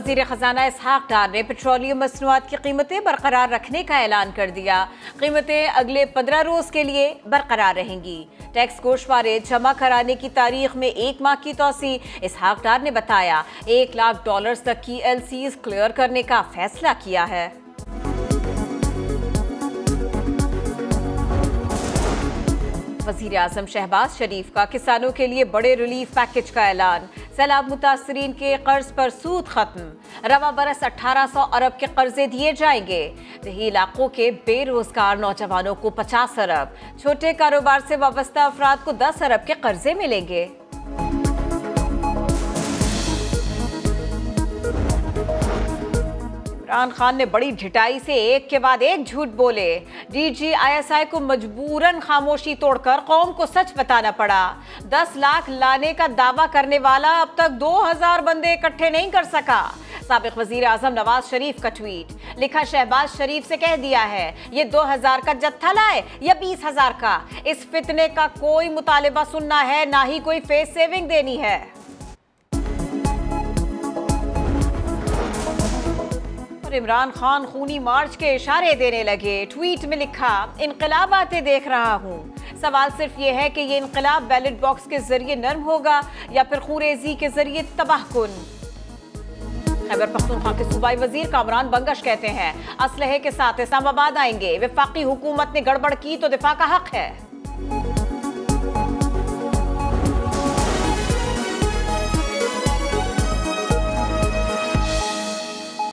वज़ीर ख़जाना इसहाक डार ने पेट्रोलियम मसनूआत की कीमतें बरकरार रखने का ऐलान कर दिया। कीमतें अगले 15 रोज़ के लिए बरकरार रहेंगी। टैक्स गोशवारे जमा कराने की तारीख में 1 माह की तोसी। इसहाक डार ने बताया $1 लाख तक की LCs क्लियर करने का फैसला किया है। वज़ीर आज़म शहबाज शरीफ का किसानों के लिए बड़े रिलीफ पैकेज का ऐलान। सैलाब मुतासरीन के कर्ज पर सूद खत्म। रवा बरस 1800 अरब के कर्जे दिए जाएंगे। दही इलाकों के बेरोजगार नौजवानों को 50 अरब, छोटे कारोबार से वाबस्ता अफराद को 10 अरब के कर्जे मिलेंगे। इमरान खान ने बड़ी ढिठाई से एक के बाद एक झूठ बोले। DGISI को मजबूरन खामोशी तोड़कर कौम को सच बताना पड़ा। 10 लाख लाने का दावा करने वाला अब तक 2000 बंदे इकट्ठे नहीं कर सका। साबिक वजीर आजम नवाज शरीफ का ट्वीट, लिखा शहबाज शरीफ से कह दिया है ये 2000 का जत्था लाए या 20,000 का। इस फितने का कोई मुतालिबा सुनना है, ना ही कोई फेस सेविंग देनी है। और इमरान खान खूनी मार्च के इशारे देने लगे। ट्वीट में लिखा, इनकलाब आते देख रहा हूँ। सवाल सिर्फ ये है कि ये इनकलाब बैलेट बॉक्स के जरिए नर्म होगा या फिर खूरेजी के जरिए तबाहकुन। खैबर पख्तूनख्वा के सूबाई वजीर कामरान बंगश कहते हैं असलहे के साथ इस्लामाबाद आएंगे। वफाकी हुकूमत ने गड़बड़ की तो दिफा का हक है।